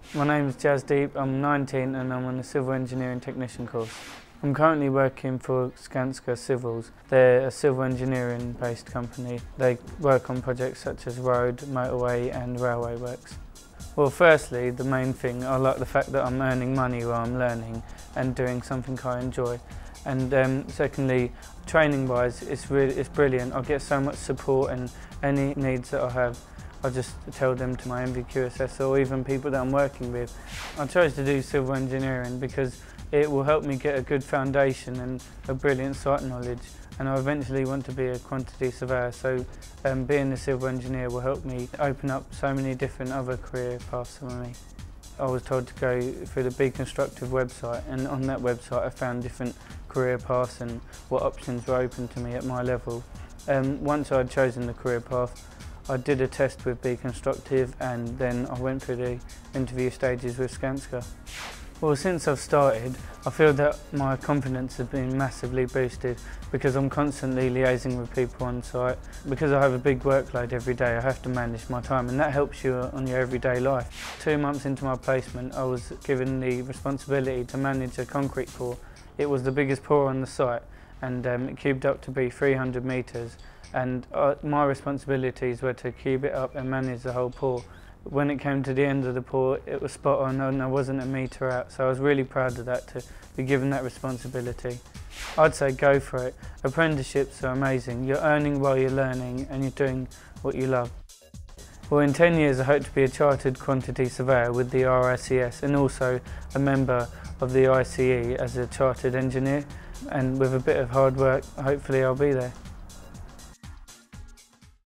My name is Jasdeep, I'm 19 and I'm on the Civil Engineering Technician course. I'm currently working for Skanska Civils. They're a civil engineering based company. They work on projects such as road, motorway and railway works. Well, firstly, the main thing, I like the fact that I'm earning money while I'm learning and doing something I enjoy. And secondly, training wise, it's brilliant. I get so much support, and any needs that I have, I just tell them to my NVQSS or even people that I'm working with. I chose to do civil engineering because it will help me get a good foundation and a brilliant site knowledge, and I eventually want to be a quantity surveyor, so being a civil engineer will help me open up so many different other career paths for me. I was told to go through the Be Constructive website, and on that website I found different career paths and what options were open to me at my level. Once I'd chosen the career path, I did a test with Be Constructive, and then I went through the interview stages with Skanska. Well, since I've started, I feel that my confidence has been massively boosted because I'm constantly liaising with people on site. Because I have a big workload every day, I have to manage my time, and that helps you on your everyday life. 2 months into my placement, I was given the responsibility to manage a concrete pour. It was the biggest pour on the site, and it cubed up to be 300 metres, and my responsibilities were to cube it up and manage the whole pour. When it came to the end of the pour, it was spot on and I wasn't a metre out, so I was really proud of that, to be given that responsibility. I'd say go for it. Apprenticeships are amazing. You're earning while you're learning and you're doing what you love. Well, in 10 years I hope to be a chartered quantity surveyor with the RICS and also a member of the ICE as a chartered engineer, and with a bit of hard work hopefully I'll be there.